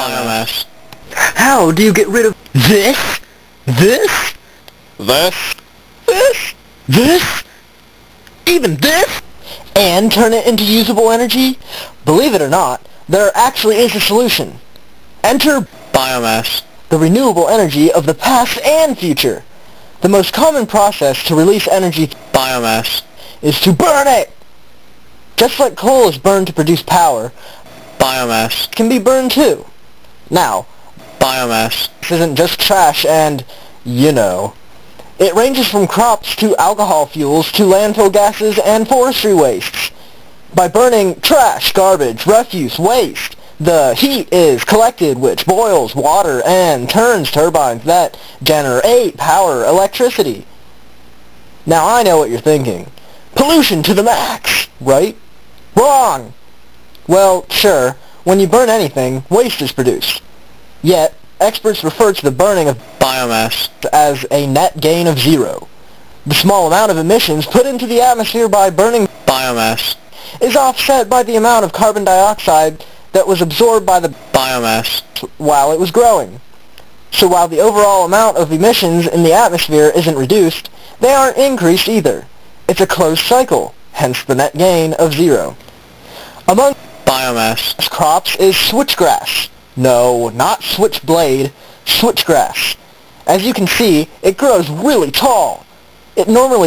Biomass. How do you get rid of this, this, This? this, even this, and turn it into usable energy? Believe it or not, there actually is a solution. Enter Biomass. the renewable energy of the past and future. The most common process to release energy Biomass. is to burn it. Just like coal is burned to produce power, Biomass. it can be burned too. Now, Biomass. this isn't just trash and, you know. It ranges from crops to alcohol fuels to landfill gases and forestry wastes. By burning trash, garbage, refuse, waste, the heat is collected, which boils water and turns turbines that generate power electricity. Now I know what you're thinking. Pollution to the max, right? Wrong! Well, sure, when you burn anything, waste is produced. Yet, experts refer to the burning of Biomass. as a net gain of zero. The small amount of emissions put into the atmosphere by burning Biomass. is offset by the amount of carbon dioxide that was absorbed by the Biomass. while it was growing. So while the overall amount of emissions in the atmosphere isn't reduced, they aren't increased either. It's a closed cycle, hence the net gain of zero. Among Biomass. crops is switchgrass. No, not switchblade, switchgrass. As you can see, it grows really tall. It normally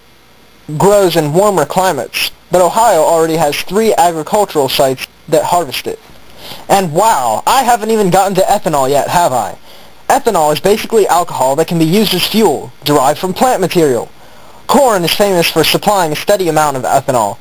grows in warmer climates, but Ohio already has 3 agricultural sites that harvest it. And wow, I haven't even gotten to ethanol yet, have I? Ethanol is basically alcohol that can be used as fuel, derived from plant material. Corn is famous for supplying a steady amount of ethanol,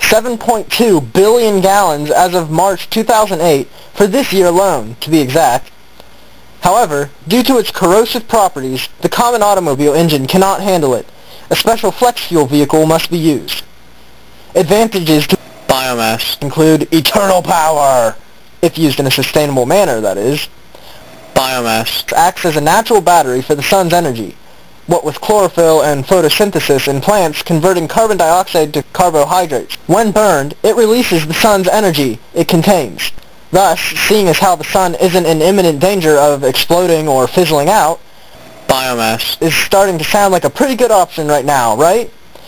7.2 billion gallons as of March 2008 for this year alone, to be exact. However, due to its corrosive properties, the common automobile engine cannot handle it. A special flex fuel vehicle must be used. Advantages to Biomass. include eternal power, if used in a sustainable manner, that is. Biomass. Acts as a natural battery for the sun's energy, what with chlorophyll and photosynthesis in plants converting carbon dioxide to carbohydrates. When burned, it releases the sun's energy it contains. Thus, seeing as how the sun isn't in imminent danger of exploding or fizzling out, Biomass. is starting to sound like a pretty good option right now, right?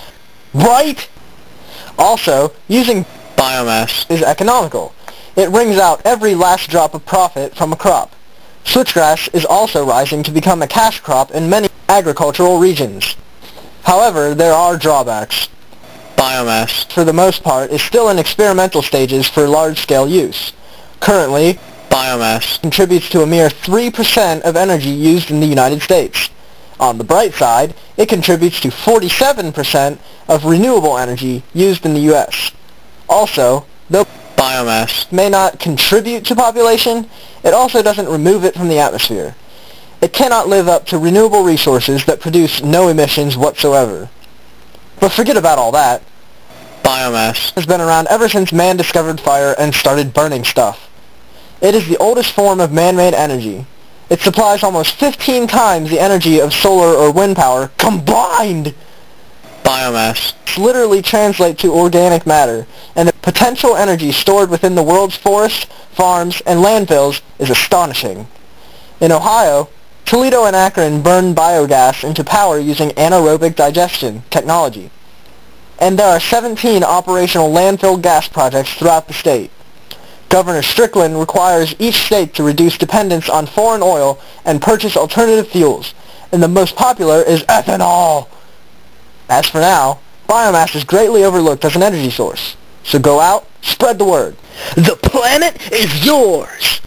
Right? Also, using Biomass. is economical. It wrings out every last drop of profit from a crop. Switchgrass is also rising to become a cash crop in many agricultural regions. However, there are drawbacks. Biomass. For the most part, is still in experimental stages for large-scale use. Currently, Biomass. contributes to a mere 3% of energy used in the United States. On the bright side, it contributes to 47% of renewable energy used in the U.S. Also, though Biomass. may not contribute to population, it also doesn't remove it from the atmosphere. It cannot live up to renewable resources that produce no emissions whatsoever. But forget about all that. Biomass. It has been around ever since man discovered fire and started burning stuff. It is the oldest form of man-made energy. It supplies almost 15 times the energy of solar or wind power combined. Biomass. Literally translate to organic matter, and the potential energy stored within the world's forests, farms, and landfills is astonishing. In Ohio, Toledo and Akron burn biogas into power using anaerobic digestion technology. And there are 17 operational landfill gas projects throughout the state. Governor Strickland requires each state to reduce dependence on foreign oil and purchase alternative fuels, and the most popular is ethanol. As for now, biomass is greatly overlooked as an energy source. So go out, spread the word. The planet is yours!